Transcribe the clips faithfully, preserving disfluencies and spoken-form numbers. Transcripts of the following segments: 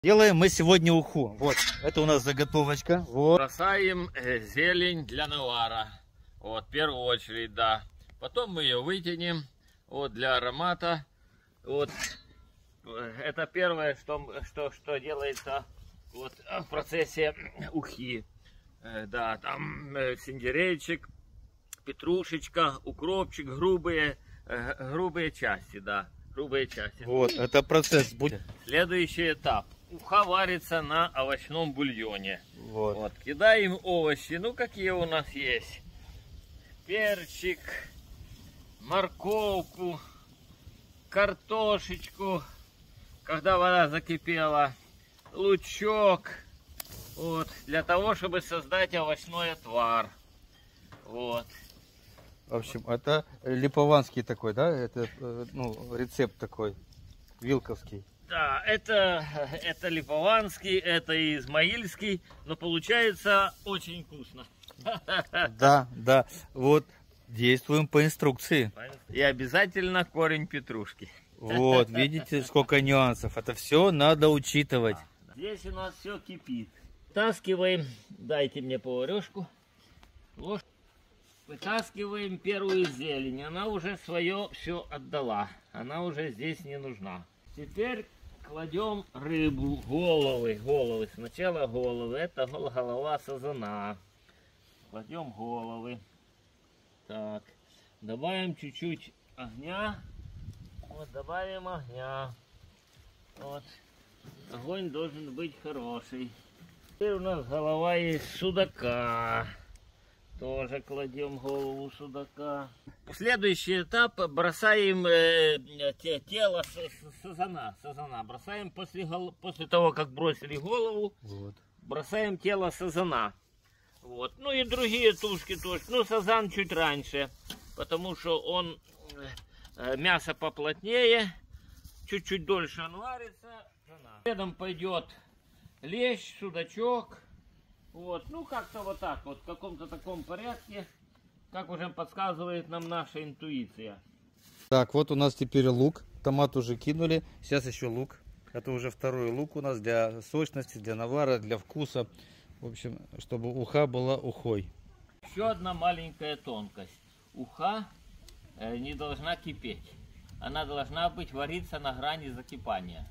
Делаем мы сегодня уху. Вот, это у нас заготовочка. Вот. Бросаем э, зелень для навара. Вот, в первую очередь, да. Потом мы ее вытянем. Вот, для аромата. Вот, это первое, что, что, что делается вот, в процессе ухи. Э, да, там э, сельдерейчик, петрушечка, укропчик, грубые, э, грубые части, да. Грубые части. Вот, это процесс будет. Следующий этап. Уха варится на овощном бульоне. Вот. Вот. Кидаем овощи, ну какие у нас есть. Перчик, морковку, картошечку. Когда вода закипела, лучок. Вот. Для того, чтобы создать овощной отвар. Вот. В общем, это липованский такой, да? Это ну, рецепт такой, вилковский. Да, это, это липованский, это измаильский, но получается очень вкусно. Да, да. Вот, действуем по инструкции. И обязательно корень петрушки. Вот, видите, сколько нюансов. Это все надо учитывать. Здесь у нас все кипит. Вытаскиваем, дайте мне поварешку, ложку. Вытаскиваем первую зелень. Она уже свое все отдала. Она уже здесь не нужна. Теперь кладем рыбу, головы, головы. Сначала головы. Это голова сазана. Кладем головы. Так. Добавим чуть-чуть огня. Вот, добавим огня. Вот. Огонь должен быть хороший. Теперь у нас голова есть судака. Тоже кладем голову судака. Следующий этап. Бросаем э, те, тело сазана, сазана. Бросаем после, после того, как бросили голову. Вот. Бросаем тело сазана. Вот. Ну и другие тушки тоже. Ну, сазан чуть раньше. Потому что он э, мясо поплотнее. Чуть-чуть дольше он варится. Следом пойдет лещ, судачок. Вот, ну как-то вот так вот, в каком-то таком порядке, как уже подсказывает нам наша интуиция. Так, вот у нас теперь лук, томат уже кинули, сейчас еще лук. Это уже второй лук у нас для сочности, для навара, для вкуса. В общем, чтобы уха была ухой. Еще одна маленькая тонкость. Уха э, не должна кипеть. Она должна быть вариться на грани закипания.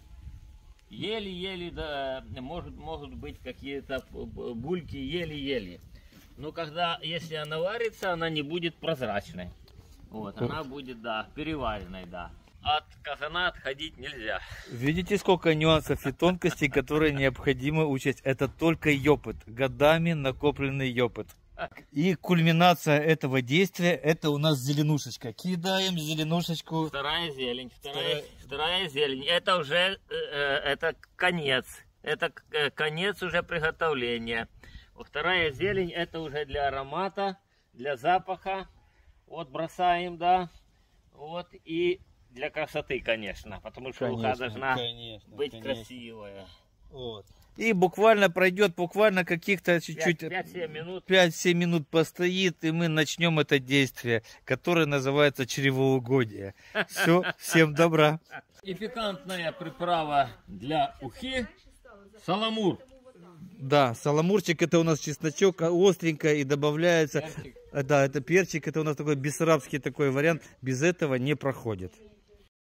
Еле-еле, да, может, могут быть какие-то бульки, еле-еле. Но когда, если она варится, она не будет прозрачной. Вот, она будет, да, переваренной, да. От казана отходить нельзя. Видите, сколько нюансов и тонкостей, которые необходимо учесть. Это только опыт, годами накопленный опыт. И кульминация этого действия, это у нас зеленушечка. Кидаем зеленушечку. Вторая зелень, вторая, вторая зелень. Это уже э, это конец. Это э, конец уже приготовления. Вторая зелень, это уже для аромата, для запаха. Вот бросаем, да. Вот и для красоты, конечно. Потому что уха должна конечно, быть конечно. красивая. Вот. И буквально пройдет буквально каких-то чуть-чуть пять-семь минут. пять-семь минут постоит, и мы начнем это действие, которое называется чревоугодие. Все, всем добра. И пикантная приправа для ухи саламур. Да, саламурчик это у нас чесночок, остренько и добавляется. Перчик. Да, это перчик, это у нас такой бессарабский такой вариант. Без этого не проходит.